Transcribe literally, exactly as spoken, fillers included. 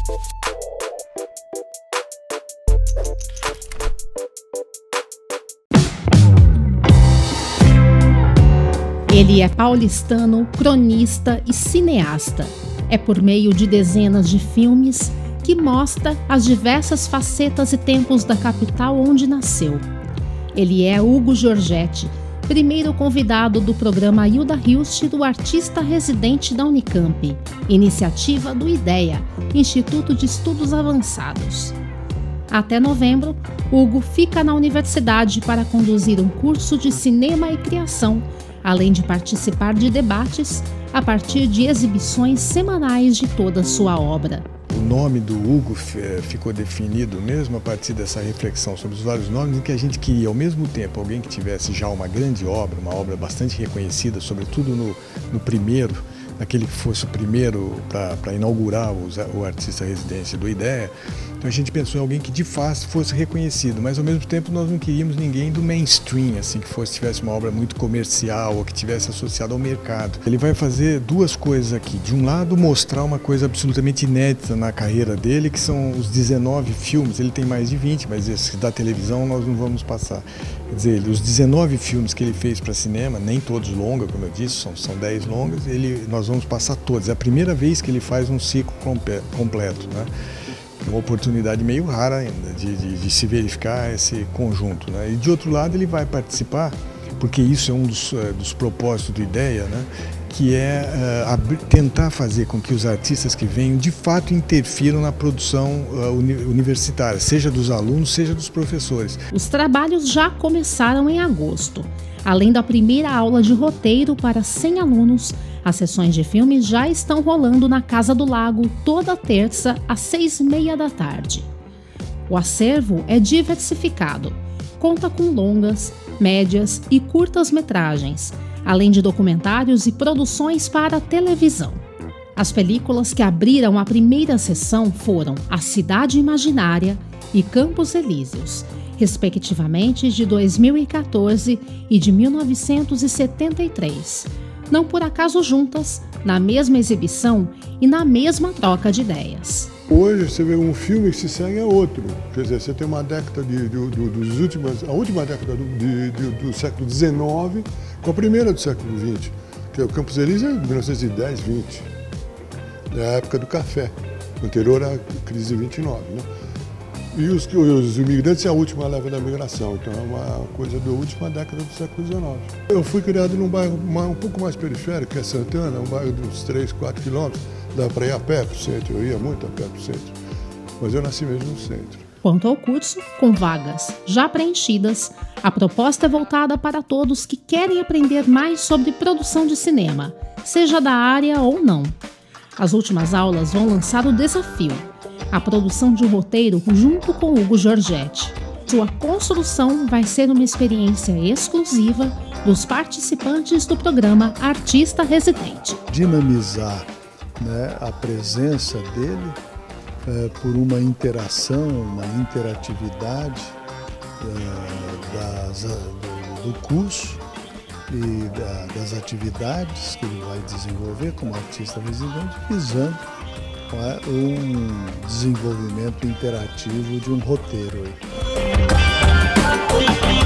Ele é paulistano, cronista e cineasta. É por meio de dezenas de filmes que mostra as diversas facetas e tempos da capital onde nasceu. Ele é Hugo Giorgetti, primeiro convidado do programa Hilda Hilst do Artista Residente da Unicamp, iniciativa do IDEA, Instituto de Estudos Avançados. Até novembro, Hugo fica na universidade para conduzir um curso de cinema e criação, além de participar de debates a partir de exibições semanais de toda a sua obra. O nome do Hugo ficou definido mesmo a partir dessa reflexão sobre os vários nomes, em que a gente queria, ao mesmo tempo, alguém que tivesse já uma grande obra, uma obra bastante reconhecida, sobretudo no, no primeiro, aquele que fosse o primeiro para inaugurar o, o artista residência do IDEA. Então a gente pensou em alguém que de fato fosse reconhecido, mas ao mesmo tempo nós não queríamos ninguém do mainstream, assim, que fosse, tivesse uma obra muito comercial ou que tivesse associado ao mercado. Ele vai fazer duas coisas aqui. De um lado, mostrar uma coisa absolutamente inédita na carreira dele, que são os dezenove filmes. Ele tem mais de vinte, mas esse da televisão nós não vamos passar. Quer dizer, os dezenove filmes que ele fez para cinema, nem todos longa, como eu disse, são, são dez longas, ele, nós vamos passar todos. É a primeira vez que ele faz um ciclo completo, né? Uma oportunidade meio rara ainda de, de, de se verificar esse conjunto, né? E de outro lado ele vai participar, porque isso é um dos, uh, dos propósitos do IDEA, né? Que é uh, abrir, tentar fazer com que os artistas que venham de fato interfiram na produção uh, uni universitária, seja dos alunos, seja dos professores. Os trabalhos já começaram em agosto. Além da primeira aula de roteiro para cem alunos, as sessões de filmes já estão rolando na Casa do Lago toda terça às seis e meia da tarde. O acervo é diversificado, conta com longas, médias e curtas-metragens, além de documentários e produções para televisão. As películas que abriram a primeira sessão foram A Cidade Imaginária e Campos Elíseos, respectivamente de dois mil e quatorze e de mil novecentos e setenta e três, não por acaso juntas, na mesma exibição e na mesma troca de ideias. Hoje você vê um filme que se segue a outro, quer dizer, você tem uma década de, de, de, dos últimos, a última década do, de, de, do século dezenove com a primeira do século vinte, que é o Campos Elíseos, mil novecentos e dez, vinte, da época do café, anterior à crise de vinte e nove, né? E os, os imigrantes é a última leva da migração, então é uma coisa da última década do século dezenove. Eu fui criado num bairro um pouco mais periférico, que é Santana, um bairro de uns três, quatro quilômetros, dá para ir a pé para o centro, eu ia muito a pé para o centro, mas eu nasci mesmo no centro. Quanto ao curso, com vagas já preenchidas, a proposta é voltada para todos que querem aprender mais sobre produção de cinema, seja da área ou não. As últimas aulas vão lançar o desafio, a produção de um roteiro junto com Hugo Giorgetti. Sua construção vai ser uma experiência exclusiva dos participantes do programa Artista Residente. Dinamizar, né, a presença dele é, por uma interação, uma interatividade é, das, do, do curso e da, das atividades que ele vai desenvolver como artista residente, visando é, um desenvolvimento interativo de um roteiro. Aí.